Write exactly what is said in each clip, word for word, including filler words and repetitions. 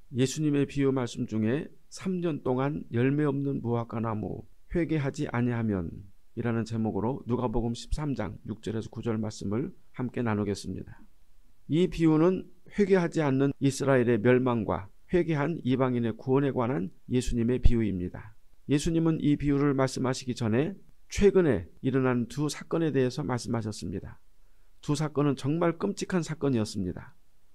예수님의 비유 말씀 중에 삼 년 동안 열매 없는 무화과 나무 회개하지 아니하면 이라는 제목으로 누가복음 십삼 장 육 절에서 구 절 말씀을 함께 나누겠습니다. 이 비유는 회개하지 않는 이스라엘의 멸망과 회개한 이방인의 구원에 관한 예수님의 비유입니다. 예수님은 이 비유를 말씀하시기 전에 최근에 일어난 두 사건에 대해서 말씀하셨습니다. 두 사건은 정말 끔찍한 사건이었습니다.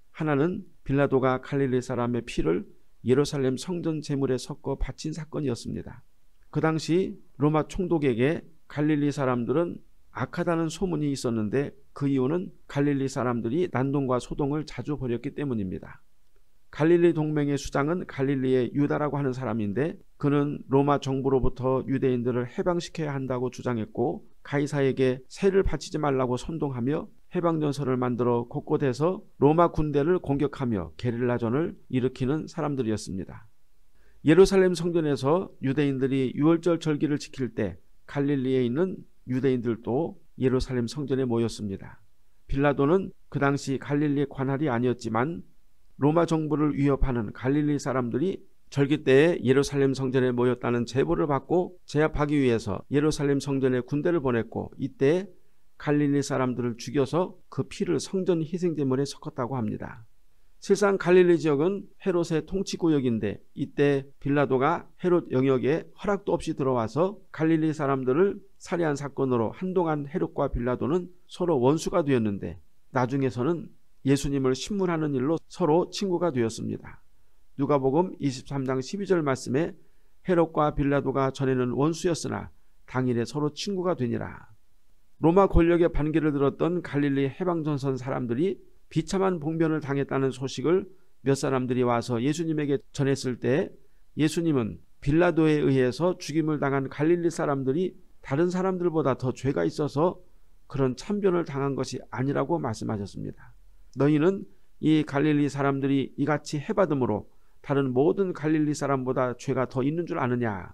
하나는 빌라도가 갈릴리 사람의 피를 예루살렘 성전 제물에 섞어 바친 사건이었습니다. 그 당시 로마 총독에게 갈릴리 사람들은 악하다는 소문이 있었는데 그 이유는 갈릴리 사람들이 난동과 소동을 자주 벌였기 때문입니다. 갈릴리 동맹의 수장은 갈릴리의 유다라고 하는 사람인데 그는 로마 정부로부터 유대인들을 해방시켜야 한다고 주장했고 가이사에게 세를 바치지 말라고 선동하며 해방전선을 만들어 곳곳에서 로마 군대를 공격하며 게릴라전을 일으키는 사람들이었습니다. 예루살렘 성전에서 유대인들이 유월절 절기를 지킬 때 갈릴리에 있는 유대인들도 예루살렘 성전에 모였습니다. 빌라도는 그 당시 갈릴리 관할이 아니었지만 로마 정부를 위협하는 갈릴리 사람들이 절기 때에 예루살렘 성전에 모였다는 제보를 받고 제압하기 위해서 예루살렘 성전에 군대를 보냈고 이때 갈릴리 사람들을 죽여서 그 피를 성전 희생제물에 섞었다고 합니다. 실상 갈릴리 지역은 헤롯의 통치구역인데 이때 빌라도가 헤롯 영역에 허락도 없이 들어와서 갈릴리 사람들을 살해한 사건으로 한동안 헤롯과 빌라도는 서로 원수가 되었는데 나중에서는 예수님을 신문하는 일로 서로 친구가 되었습니다. 누가복음 이십삼 장 십이 절 말씀에 헤롯과 빌라도가 전에는 원수였으나 당일에 서로 친구가 되니라. 로마 권력의 반기를 들었던 갈릴리 해방전선 사람들이 비참한 봉변을 당했다는 소식을 몇 사람들이 와서 예수님에게 전했을 때 예수님은 빌라도에 의해서 죽임을 당한 갈릴리 사람들이 다른 사람들보다 더 죄가 있어서 그런 참변을 당한 것이 아니라고 말씀하셨습니다. 너희는 이 갈릴리 사람들이 이같이 해받음으로 다른 모든 갈릴리 사람보다 죄가 더 있는 줄 아느냐.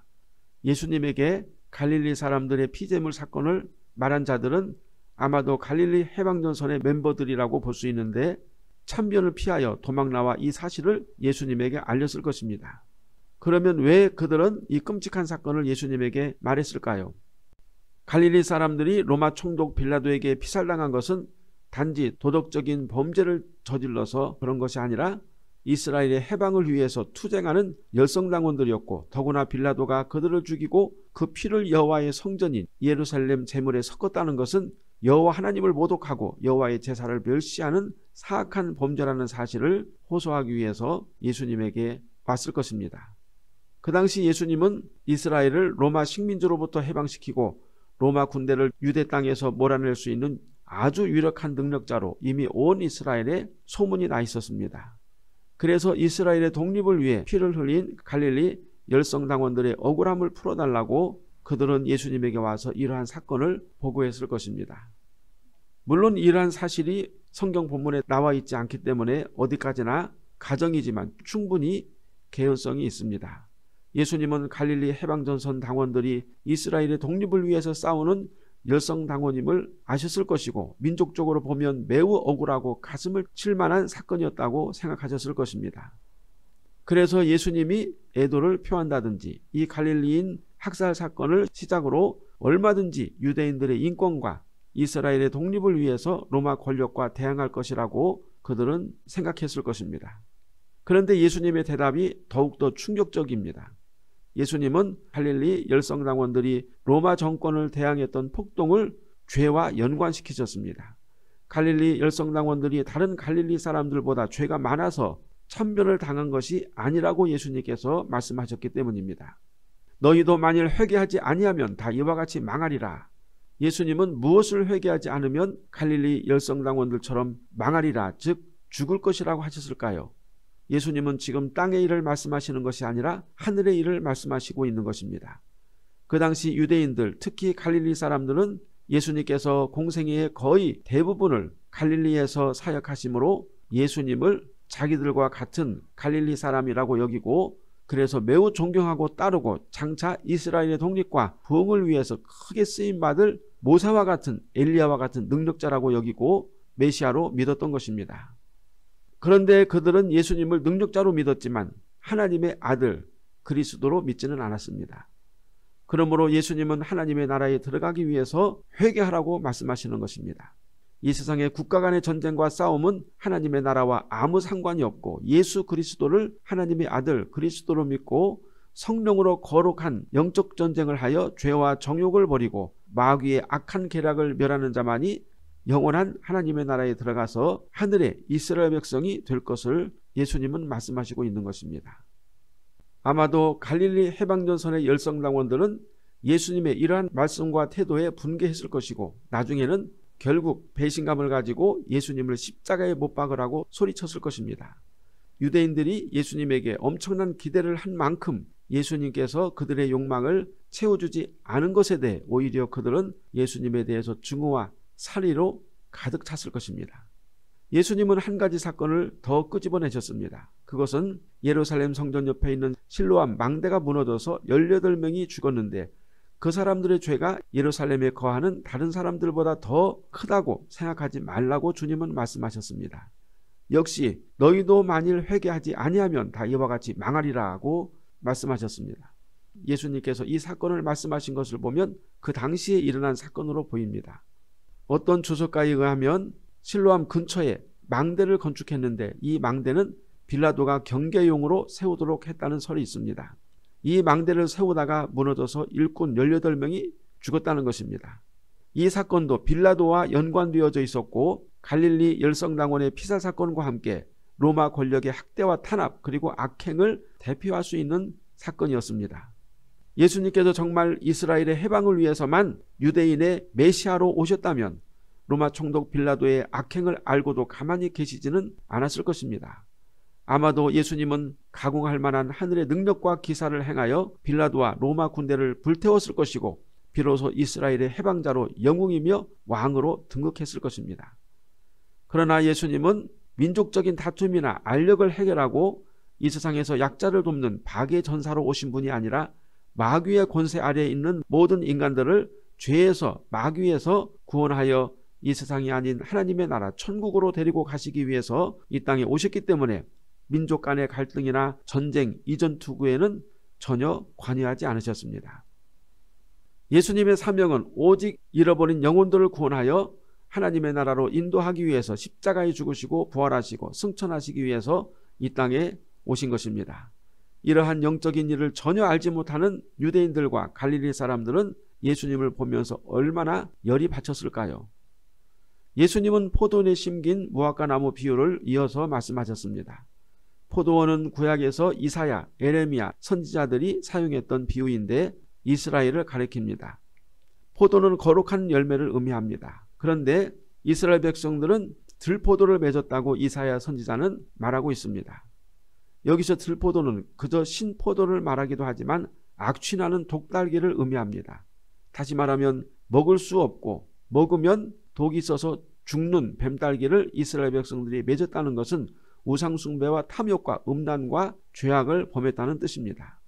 예수님에게 갈릴리 사람들의 피제물 사건을 말한 자들은 아마도 갈릴리 해방전선의 멤버들이라고 볼 수 있는데 참변을 피하여 도망나와 이 사실을 예수님에게 알렸을 것입니다. 그러면 왜 그들은 이 끔찍한 사건을 예수님에게 말했을까요? 갈릴리 사람들이 로마 총독 빌라도에게 피살당한 것은 단지 도덕적인 범죄를 저질러서 그런 것이 아니라 이스라엘의 해방을 위해서 투쟁하는 열성당원들이었고 더구나 빌라도가 그들을 죽이고 그 피를 여호와의 성전인 예루살렘 제물에 섞었다는 것은 여호와 하나님을 모독하고 여호와의 제사를 멸시하는 사악한 범죄라는 사실을 호소하기 위해서 예수님에게 왔을 것입니다. 그 당시 예수님은 이스라엘을 로마 식민지로부터 해방시키고 로마 군대를 유대 땅에서 몰아낼 수 있는 아주 유력한 능력자로 이미 온 이스라엘에 소문이 나 있었습니다. 그래서 이스라엘의 독립을 위해 피를 흘린 갈릴리 열성당원들의 억울함을 풀어달라고 그들은 예수님에게 와서 이러한 사건을 보고했을 것입니다. 물론 이러한 사실이 성경 본문에 나와 있지 않기 때문에 어디까지나 가정이지만 충분히 개연성이 있습니다. 예수님은 갈릴리 해방전선 당원들이 이스라엘의 독립을 위해서 싸우는 열성당원임을 아셨을 것이고 민족적으로 보면 매우 억울하고 가슴을 칠 만한 사건이었다고 생각하셨을 것입니다. 그래서 예수님이 애도를 표한다든지 이 갈릴리인 학살 사건을 시작으로 얼마든지 유대인들의 인권과 이스라엘의 독립을 위해서 로마 권력과 대항할 것이라고 그들은 생각했을 것입니다. 그런데 예수님의 대답이 더욱더 충격적입니다. 예수님은 갈릴리 열성당원들이 로마 정권을 대항했던 폭동을 죄와 연관시키셨습니다. 갈릴리 열성당원들이 다른 갈릴리 사람들보다 죄가 많아서 참변을 당한 것이 아니라고 예수님께서 말씀하셨기 때문입니다. 너희도 만일 회개하지 아니하면 다 이와 같이 망하리라. 예수님은 무엇을 회개하지 않으면 갈릴리 열성당원들처럼 망하리라, 즉 죽을 것이라고 하셨을까요? 예수님은 지금 땅의 일을 말씀하시는 것이 아니라 하늘의 일을 말씀하시고 있는 것입니다. 그 당시 유대인들, 특히 갈릴리 사람들은 예수님께서 공생애의 거의 대부분을 갈릴리에서 사역하심으로 예수님을 자기들과 같은 갈릴리 사람이라고 여기고 그래서 매우 존경하고 따르고 장차 이스라엘의 독립과 부흥을 위해서 크게 쓰임받을 모세와 같은 엘리야와 같은 능력자라고 여기고 메시아로 믿었던 것입니다. 그런데 그들은 예수님을 능력자로 믿었지만 하나님의 아들 그리스도로 믿지는 않았습니다. 그러므로 예수님은 하나님의 나라에 들어가기 위해서 회개하라고 말씀하시는 것입니다. 이 세상의 국가 간의 전쟁과 싸움은 하나님의 나라와 아무 상관이 없고 예수 그리스도를 하나님의 아들 그리스도로 믿고 성령으로 거룩한 영적 전쟁을 하여 죄와 정욕을 버리고 마귀의 악한 계략을 멸하는 자만이 영원한 하나님의 나라에 들어가서 하늘의 이스라엘 백성이 될 것을 예수님은 말씀하시고 있는 것입니다. 아마도 갈릴리 해방전선의 열성당원들은 예수님의 이러한 말씀과 태도에 분개했을 것이고 나중에는 결국 배신감을 가지고 예수님을 십자가에 못 박으라고 소리쳤을 것입니다. 유대인들이 예수님에게 엄청난 기대를 한 만큼 예수님께서 그들의 욕망을 채워주지 않은 것에 대해 오히려 그들은 예수님에 대해서 증오와 살이로 가득 찼을 것입니다. 예수님은 한 가지 사건을 더 끄집어내셨습니다. 그것은 예루살렘 성전 옆에 있는 실로암 망대가 무너져서 열여덟 명이 죽었는데 그 사람들의 죄가 예루살렘에 거하는 다른 사람들보다 더 크다고 생각하지 말라고 주님은 말씀하셨습니다. 역시 너희도 만일 회개하지 아니하면 다 이와 같이 망하리라고 말씀하셨습니다. 예수님께서 이 사건을 말씀하신 것을 보면 그 당시에 일어난 사건으로 보입니다. 어떤 주석가에 의하면 실로암 근처에 망대를 건축했는데 이 망대는 빌라도가 경계용으로 세우도록 했다는 설이 있습니다. 이 망대를 세우다가 무너져서 일꾼 열여덟 명이 죽었다는 것입니다. 이 사건도 빌라도와 연관되어져 있었고 갈릴리 열성당원의 피살 사건과 함께 로마 권력의 학대와 탄압 그리고 악행을 대표할 수 있는 사건이었습니다. 예수님께서 정말 이스라엘의 해방을 위해서만 유대인의 메시아로 오셨다면 로마 총독 빌라도의 악행을 알고도 가만히 계시지는 않았을 것입니다. 아마도 예수님은 가공할 만한 하늘의 능력과 기사를 행하여 빌라도와 로마 군대를 불태웠을 것이고 비로소 이스라엘의 해방자로 영웅이며 왕으로 등극했을 것입니다. 그러나 예수님은 민족적인 다툼이나 알력을 해결하고 이 세상에서 약자를 돕는 박의 전사로 오신 분이 아니라 마귀의 권세 아래에 있는 모든 인간들을 죄에서 마귀에서 구원하여 이 세상이 아닌 하나님의 나라 천국으로 데리고 가시기 위해서 이 땅에 오셨기 때문에 민족 간의 갈등이나 전쟁, 이전 투구에는 전혀 관여하지 않으셨습니다. 예수님의 사명은 오직 잃어버린 영혼들을 구원하여 하나님의 나라로 인도하기 위해서 십자가에 죽으시고 부활하시고 승천하시기 위해서 이 땅에 오신 것입니다. 이러한 영적인 일을 전혀 알지 못하는 유대인들과 갈릴리 사람들은 예수님을 보면서 얼마나 열이 받쳤을까요? 예수님은 포도원에 심긴 무화과 나무 비유를 이어서 말씀하셨습니다. 포도원은 구약에서 이사야, 에레미야 선지자들이 사용했던 비유인데 이스라엘을 가리킵니다. 포도는 거룩한 열매를 의미합니다. 그런데 이스라엘 백성들은 들포도를 맺었다고 이사야 선지자는 말하고 있습니다. 여기서 들포도는 그저 신포도를 말하기도 하지만 악취나는 독달기를 의미합니다. 다시 말하면 먹을 수 없고 먹으면 독이 있어서 죽는 뱀딸기를 이스라엘 백성들이 맺었다는 것은 우상숭배와 탐욕과 음란과 죄악을 범했다는 뜻입니다.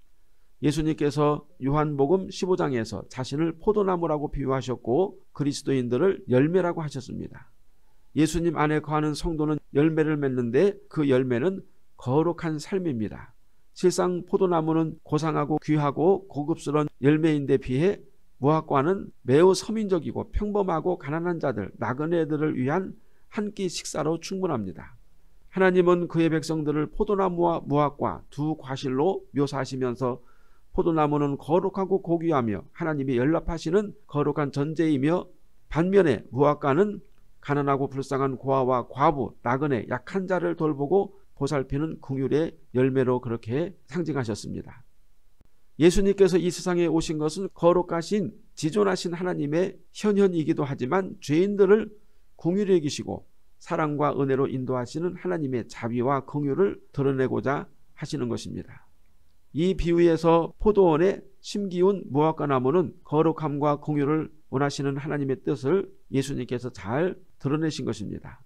예수님께서 요한복음 십오 장에서 자신을 포도나무라고 비유하셨고 그리스도인들을 열매라고 하셨습니다. 예수님 안에 거하는 성도는 열매를 맺는데 그 열매는 거룩한 삶입니다. 실상 포도나무는 고상하고 귀하고 고급스러운 열매인데 비해 무화과는 매우 서민적이고 평범하고 가난한 자들, 나그네들을 위한 한 끼 식사로 충분합니다. 하나님은 그의 백성들을 포도나무와 무화과 두 과실로 묘사하시면서 포도나무는 거룩하고 고귀하며 하나님이 연락하시는 거룩한 전제이며 반면에 무화과는 가난하고 불쌍한 고아와 과부, 나그네, 약한 자를 돌보고 보살피는 긍휼의 열매로 그렇게 상징하셨습니다. 예수님께서 이 세상에 오신 것은 거룩하신 지존하신 하나님의 현현이기도 하지만 죄인들을 긍휼히 여기시고 사랑과 은혜로 인도하시는 하나님의 자비와 긍휼을 드러내고자 하시는 것입니다. 이 비유에서 포도원에 심기운 무화과 나무는 거룩함과 긍휼을 원하시는 하나님의 뜻을 예수님께서 잘 드러내신 것입니다.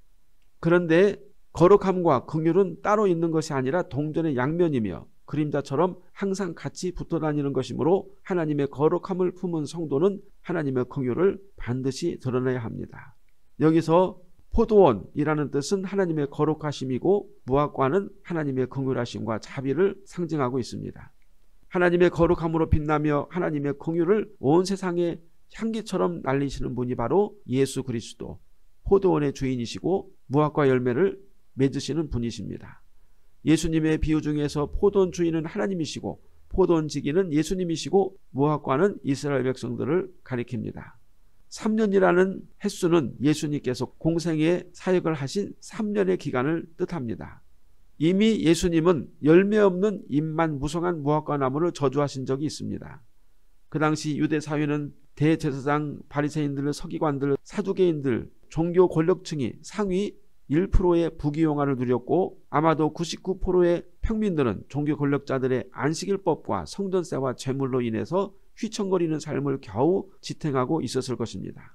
그런데 거룩함과 긍휼은 따로 있는 것이 아니라 동전의 양면이며 그림자처럼 항상 같이 붙어 다니는 것이므로 하나님의 거룩함을 품은 성도는 하나님의 긍휼을 반드시 드러내야 합니다. 여기서 포도원이라는 뜻은 하나님의 거룩하심이고 무화과는 하나님의 긍휼하심과 자비를 상징하고 있습니다. 하나님의 거룩함으로 빛나며 하나님의 긍휼을 온 세상에 향기처럼 날리시는 분이 바로 예수 그리스도, 포도원의 주인이시고 무화과 열매를 맺으시는 분이십니다. 예수님의 비유 중에서 포도원 주인은 하나님이시고 포도원 지기는 예수님이시고 무화과는 이스라엘 백성들을 가리킵니다. 삼 년이라는 횟수는 예수님께서 공생의 사역을 하신 삼 년의 기간을 뜻합니다. 이미 예수님은 열매 없는 잎만 무성한 무화과 나무를 저주하신 적이 있습니다. 그 당시 유대 사회는 대제사장, 바리새인들, 서기관들, 사두개인들, 종교 권력층이 상위 일 퍼센트의 부귀영화를 누렸고 아마도 구십구 퍼센트의 평민들은 종교 권력자들의 안식일법과 성전세와 재물로 인해서 휘청거리는 삶을 겨우 지탱하고 있었을 것입니다.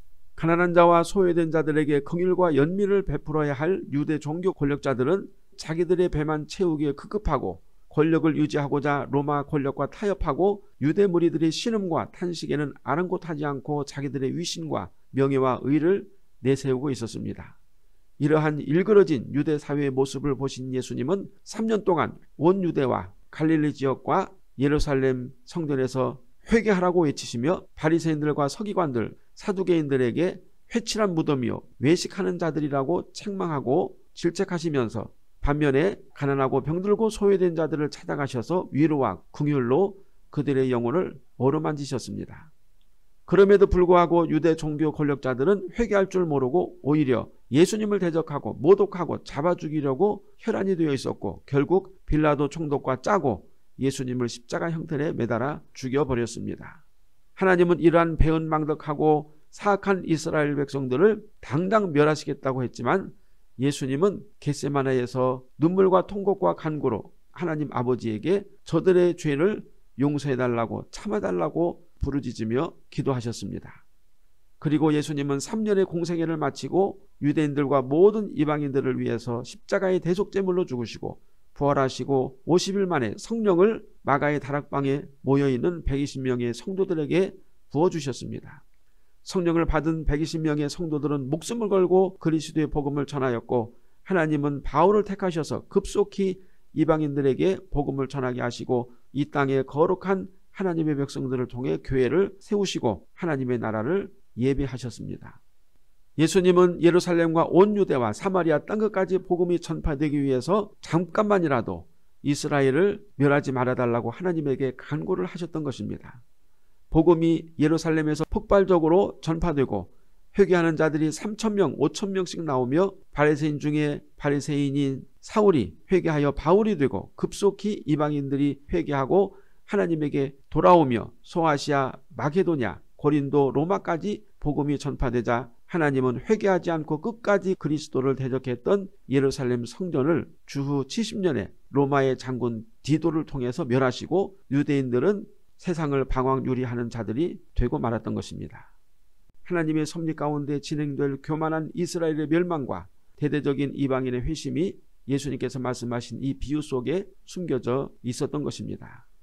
가난한 자와 소외된 자들에게 긍휼과 연민을 베풀어야 할 유대 종교 권력자들은 자기들의 배만 채우기에 급급하고 권력을 유지하고자 로마 권력과 타협하고 유대 무리들의 신음과 탄식에는 아랑곳하지 않고 자기들의 위신과 명예와 의를 내세우고 있었습니다. 이러한 일그러진 유대 사회의 모습을 보신 예수님은 삼 년 동안 온 유대와 갈릴리 지역과 예루살렘 성전에서 회개하라고 외치시며 바리새인들과 서기관들, 사두개인들에게 회칠한 무덤이요 외식하는 자들이라고 책망하고 질책하시면서 반면에 가난하고 병들고 소외된 자들을 찾아가셔서 위로와 긍휼로 그들의 영혼을 어루만지셨습니다. 그럼에도 불구하고 유대 종교 권력자들은 회개할 줄 모르고 오히려 예수님을 대적하고 모독하고 잡아 죽이려고 혈안이 되어 있었고 결국 빌라도 총독과 짜고 예수님을 십자가 형틀에 매달아 죽여버렸습니다. 하나님은 이러한 배은망덕하고 사악한 이스라엘 백성들을 당장 멸하시겠다고 했지만 예수님은 겟세마네에서 눈물과 통곡과 간구로 하나님 아버지에게 저들의 죄를 용서해달라고 참아달라고 부르짖으며 기도하셨습니다. 그리고 예수님은 삼 년의 공생애를 마치고 유대인들과 모든 이방인들을 위해서 십자가의 대속제물로 죽으시고 부활하시고 오십 일 만에 성령을 마가의 다락방에 모여있는 백이십 명의 성도들에게 부어주셨습니다. 성령을 받은 백이십 명의 성도들은 목숨을 걸고 그리스도의 복음을 전하였고 하나님은 바울을 택하셔서 급속히 이방인들에게 복음을 전하게 하시고 이 땅에 거룩한 하나님의 백성들을 통해 교회를 세우시고 하나님의 나라를 예비하셨습니다. 예수님은 예루살렘과 온 유대와 사마리아 땅끝까지 복음이 전파되기 위해서 잠깐만이라도 이스라엘을 멸하지 말아달라고 하나님에게 간구를 하셨던 것입니다. 복음이 예루살렘에서 폭발적으로 전파되고 회개하는 자들이 삼천 명, 오천 명씩 나오며 바리새인 중에 바리새인인 사울이 회개하여 바울이 되고 급속히 이방인들이 회개하고 하나님에게 돌아오며 소아시아, 마게도냐, 고린도, 로마까지 복음이 전파되자 하나님은 회개하지 않고 끝까지 그리스도를 대적했던 예루살렘 성전을 주후 칠십 년에 로마의 장군 디도를 통해서 멸하시고 유대인들은 세상을 방황유리하는 자들이 되고 말았던 것입니다. 하나님의 섭리 가운데 진행될 교만한 이스라엘의 멸망과 대대적인 이방인의 회심이 예수님께서 말씀하신 이 비유 속에 숨겨져 있었던 것입니다.